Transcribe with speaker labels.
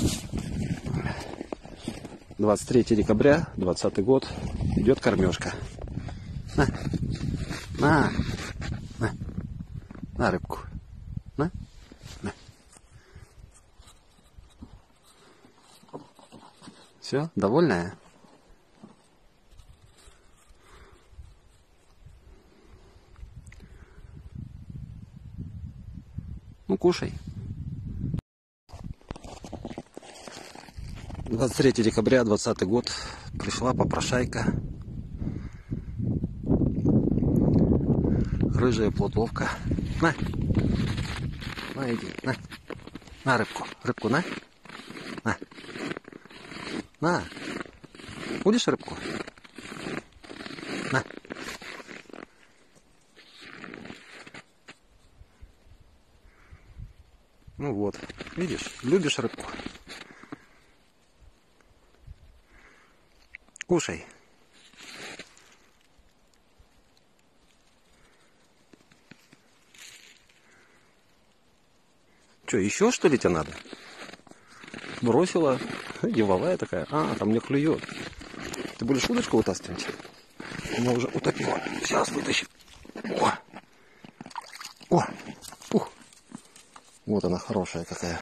Speaker 1: 23 декабря 2020 год. Идет кормежка. На рыбку. На. Все, довольная? Ну, кушай. 23 декабря 2020 год. Пришла попрошайка. Рыжая плотовка. На, иди, на рыбку, на, будешь рыбку? На. Ну вот, видишь, любишь рыбку? Кушай. Что, еще что ли тебе надо? Бросила, деловая такая. А, там мне клюет. Ты будешь удочку вытаскивать? Она уже утопила. Сейчас вытащим. О! Ух! Вот она хорошая какая.